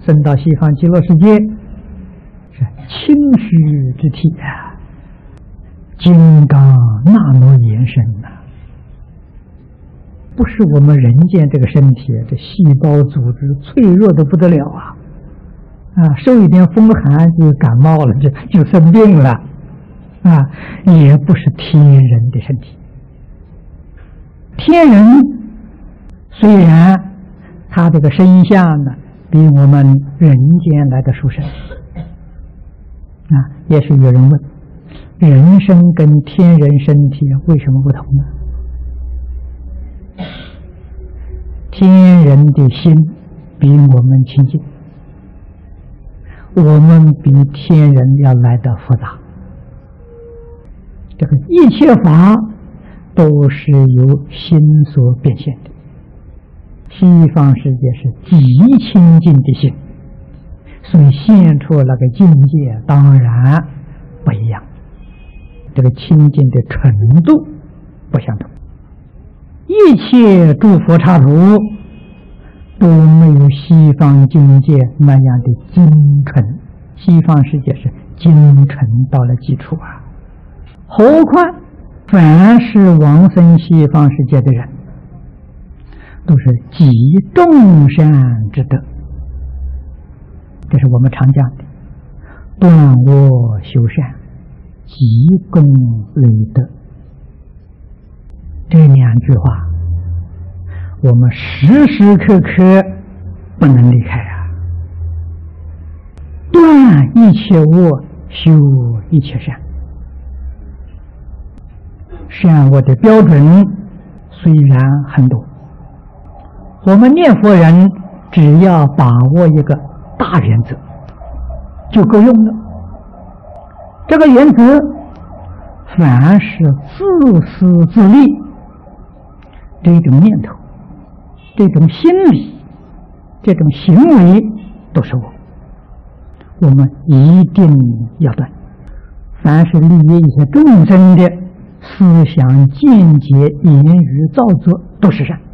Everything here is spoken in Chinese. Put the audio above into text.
升到西方极乐世界，是清虚之体啊，金刚那么延伸呐，不是我们人间这个身体，这细胞组织脆弱的不得了啊！受一点风寒就感冒了，就生病了啊！也不是天人的身体。天人虽然他这个身相呢，比我们人间来的殊胜也是有人问，人身跟天人身体为什么不同呢？天人的心比我们亲近，我们比天人要来得复杂。这个一切法都是由心所变现的。西方世界是极清净的心，所以现出那个境界当然不一样，这个清净的程度不相同。一切诸佛刹土都没有西方境界那样的精纯，西方世界是精纯到了极处啊！何况凡是往生西方世界的人，都是极众善之德，这是我们常讲的断我修善，积功累德。这两句话我们时时刻刻不能离开啊！断一切恶，修一切善。善恶的标准虽然很多，我们念佛人只要把握一个大原则就够用了。这个原则，凡是自私自利这种念头、这种心理、这种行为都是我们一定要断。凡是利益一些众生的思想、见解、言语、造作都是善。